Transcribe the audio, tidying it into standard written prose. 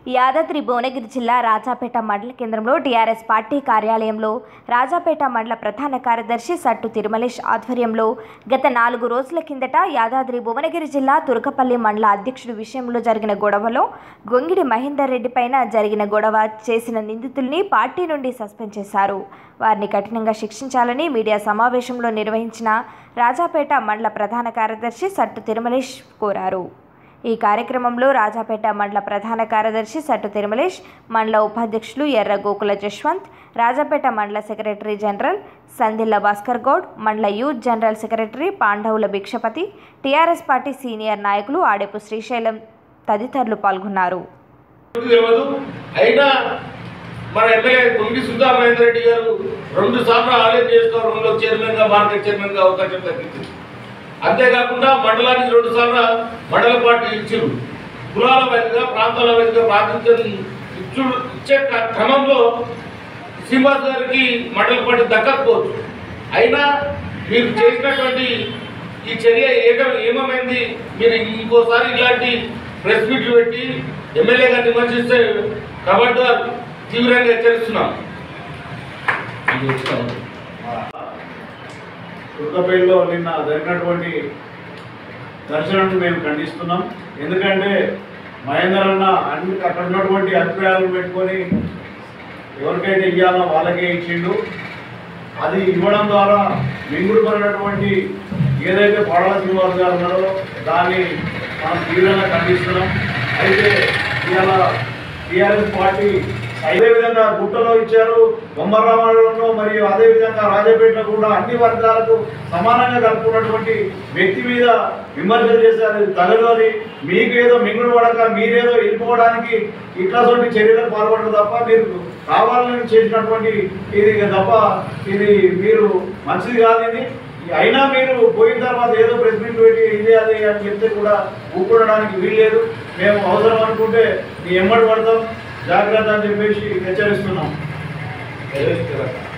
యాదాద్రి భువనగిరి జిల్లా రాజాపేట మండల కేంద్రంలో టీఆర్ఎస్ పార్టీ కార్యాలయంలో రాజాపేట మండల ప్రధాన కార్యదర్శి సట్టు తిరుమలేష్ ఆధ్వర్యంలో గత 4 రోజుల కిందట యాదాద్రి భువనగిరి జిల్లా తురకపల్లి మండల అధ్యక్షుడి విషయంలో జరిగిన గొడవలో గొంగిడి మహేందర్ రెడ్డి పైన జరిగిన గొడవ చేసిన నిందితుల్ని పార్టీ నుండి సస్పెండ్ చేశారు. వారిని కఠినంగా శిక్షించాలని మీడియా సమావేశంలో నిర్వహించిన రాజాపేట మండల ప్రధాన కార్యదర్శి సట్టు తిరుమలేష్ కోరారు. ఈ కార్యక్రమంలో రాజాపేట మండల ప్రధాన కార్యదర్శి సట్టు తిరుమలేష్, మండల ఉపాధ్యక్షులు ఎర్ర గోకుల జశ్వంత్, రాజాపేట మండల సెక్రటరీ జనరల్ సందిల్ల భాస్కర్ గౌడ్, మండల యూత్ జనరల్ సెక్రటరీ పాండవుల భిక్షపతి, టీఆర్ఎస్ పార్టీ సీనియర్ నాయకులు ఆడేపు శ్రీశైలం తదితరులు పాల్గొన్నారు. మన ఎమ్మెల్యే కొంగి సుధా మహేందర్ రెడ్డి గారు 2 సార్లు ఆలయం చేసుకోవడంలో చైర్మన్గా మార్కెట్ చైర్మన్గా అవకాశం దక్కింది. అంతేకాకుండా మండలానికి 2 సార్లు మండల పార్టీ ఇచ్చారు. కులాల వైద్యుగా ప్రాంతాల వైద్యుగా ప్రాతినిధ్యం ఇచ్చే క్రమంలో శ్రీనివాస్ గారికి మండల పార్టీ దక్కకపోవచ్చు. అయినా మీరు చేసినటువంటి ఈ చర్య ఏమైంది? మీరు ఇంకోసారి ఇలాంటి ప్రెస్ మీట్లు పెట్టి ఎమ్మెల్యే గారిని విమర్శిస్తే ఖబర్దార్ తీవ్రంగా హెచ్చరిస్తున్నాం. తుర్కపల్లిలో నిన్న జరిగినటువంటి ఘర్షణను మేము ఖండిస్తున్నాం. ఎందుకంటే మహేందర్ అన్న అక్కడ ఉన్నటువంటి అభిప్రాయాలను పెట్టుకొని ఎవరికైతే ఇవ్వాలో వాళ్ళకే ఇచ్చిండు. అది ఇవ్వడం ద్వారా మింగుడు పడినటువంటి ఏదైతే పాడాల శ్రీనివాస్ గారు ఉన్నారో దాన్ని మనం తీవ్రంగా ఖండిస్తున్నాం. అయితే ఇవాళ టీఆర్ఎస్ పార్టీ అదేవిధంగా గుట్టలో ఇచ్చారు, బొమ్మరామాలలో మరియు అదేవిధంగా రాజాపేటలో కూడా అన్ని వర్గాలకు సమానంగా కలుపుకున్నటువంటి వ్యక్తి మీద విమర్శలు చేశారు. తగదు అని మీకు ఏదో మింగుడు పడక మీరేదో వెళ్ళిపోవడానికి ఇట్లాంటి చర్యలకు పాల్పడరు తప్ప మీరు కావాలని చేసినటువంటి ఇది తప్ప ఇది మీరు మంచిది కాదు. ఇది అయినా మీరు పోయిన తర్వాత ఏదో ప్రెస్ మీట్ పెట్టి ఇదే అదే అని చెప్తే కూడా ఊపుకోవడానికి వీల్లేదు. మేము అవసరం అనుకుంటే మీ ఎమ్మడి పడతాం, జాగ్రత్త అని చెప్పేసి హెచ్చరిస్తున్నాం.